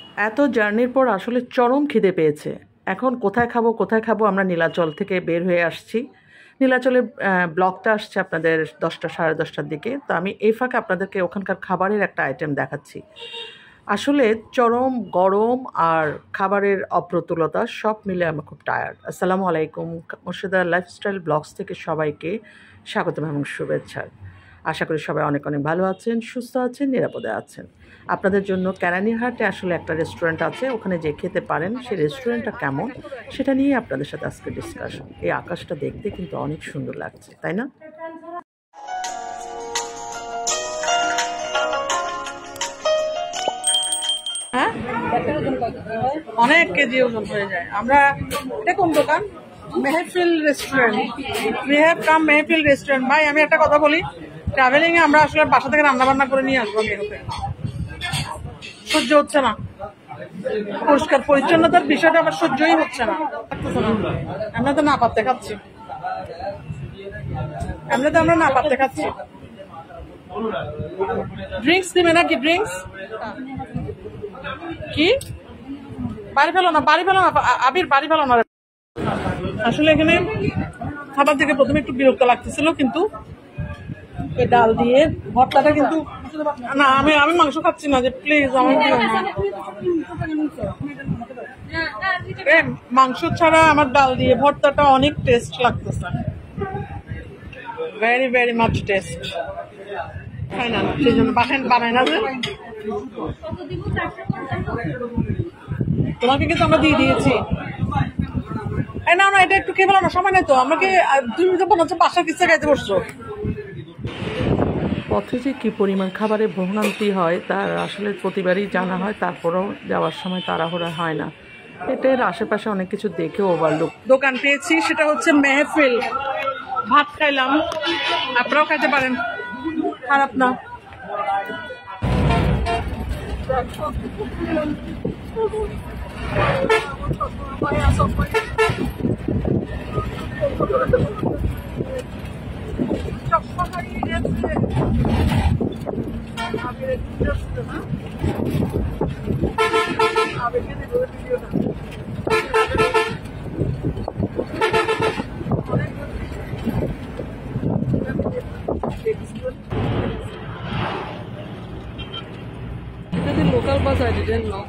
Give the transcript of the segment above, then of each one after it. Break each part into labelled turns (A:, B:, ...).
A: এত জার্নির পর আসলে চরম খিদে পেয়েছে। এখন কোথায় খাবো আমরা নীলাচল থেকে বের হয়ে আসছি। নীলাচলের ব্লগটা আসছে আপনাদের 10টা সাড়ে 10টার দিকে। তো আমি এই ফাঁকে আপনাদেরকে ওখানকার খাবারের একটা আইটেম দেখাচ্ছি। আসলে চরম গরম আর খাবারের অপ্রতুলতা সব মিলে আমি খুব টায়ার্ড। আসসালামু আলাইকুম, মোর্শেদা লাইফস্টাইল ব্লগস থেকে সবাইকে স্বাগতম এবং শুভেচ্ছা। আশা করি সবাই অনেক অনেক ভালো আছেন, সুস্থ আছেন, নিরাপদে আছেন। আপনাদের জন্য কেরানীহাটে আসলে একটা রেস্টুরেন্ট আছে, ওখানে যে খেতে পারেন। সেই রেস্টুরেন্টটা কেমন সেটা নিয়ে আপনাদের সাথে আজকে ডিসকাশন। এই আকাশটা দেখতে কিন্তু অনেক সুন্দর লাগছে, তাই না? হ্যাঁ, অনেক কেজি ওজন হয়ে যায়। আমরা এটা কোন দোকান? Mehfil restaurant. We have come Mehfil restaurant. ভাই আমি একটা কথা বলি, ট্রাভেলিং এ আমরা আসলে বাসা থেকে রান্না বান্না করে নিয়ে আসবো। সহ্য হচ্ছে না, পরিষ্কার পরিচ্ছন্নতার বিষয়টা আমার সহ্যই হচ্ছে না। আমরা তো না পাতে খাচ্ছি, আমরা না পাতে খাচ্ছি। ড্রিঙ্কস দিবে নাকি? ড্রিঙ্কস কি? বাড়ি ফেলো না আবির, বাড়ি ফেলো না। আসলে এখানে খাবার থেকে প্রথমে একটু বিরক্ত লাগতেছিল, কিন্তু ডাল দিয়ে ভর্তাটা কিন্তু না, আমি মাংস খাচ্ছি না, যে প্লিজ আমার মাংস ছাড়া আমার ডাল দিয়ে ভর্তাটা অনেক টেস্ট লাগতেছে, ভেরি ভেরি মাচ টেস্ট। খাই না, সেই জন্য বানাই না। তোমাকে কিন্তু আমরা দিয়ে দিয়েছি। না না, এটা একটু খেয়ে ফেলো না, সময় নেই তো আমাকে। তুমি তো মনে হচ্ছে বাসার কিচ্ছা খাইতে বসছো। পথে যে কী পরিমাণ খাবারের ভোগান্তি হয় তার আসলে প্রতিবারই জানা হয়, তারপরেও যাওয়ার সময় তাড়াহুড়া হয় না। এটার আশেপাশে অনেক কিছু দেখে ওভারলুক। দোকান পেয়েছি, সেটা হচ্ছে মেহফিল। ভাত খাইলাম, আপনারাও খাইতে পারেন, খারাপ না। লোকাল বাজার দিলেন না,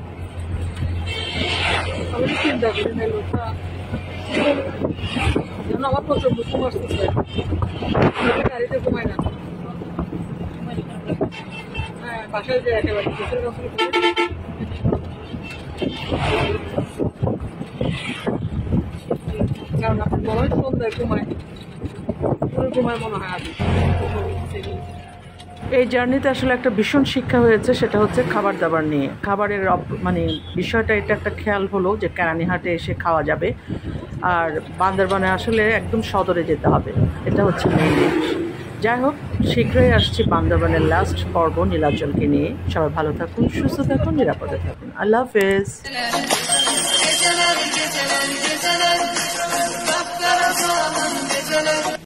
A: আমি চিন্তা করি না লোকটা যেন আমার প্রচন্ড ঘুম আসতেছে, গাড়িতে ঘুমাই না। হ্যাঁ, বাসায় যে একেবারে কারণ আপনার মনে হয় সন্ধ্যায় ঘুমায় মনে হয়। এই জার্নিতে আসলে একটা ভীষণ শিক্ষা হয়েছে, সেটা হচ্ছে খাবার দাবার নিয়ে। খাবারের মানে বিষয়টা এটা একটা খেয়াল হলো যে কেরানীহাটে এসে খাওয়া যাবে, আর বান্দরবানে আসলে একদম সদরে যেতে হবে, এটা হচ্ছে মেইন জিনিস। যাই হোক, শীঘ্রই আসছি বান্দরবানের লাস্ট পর্ব নীলাচলকে নিয়ে। সবাই ভালো থাকুন, সুস্থ থাকুন, নিরাপদে থাকুন। আল্লাহ হাফেজ।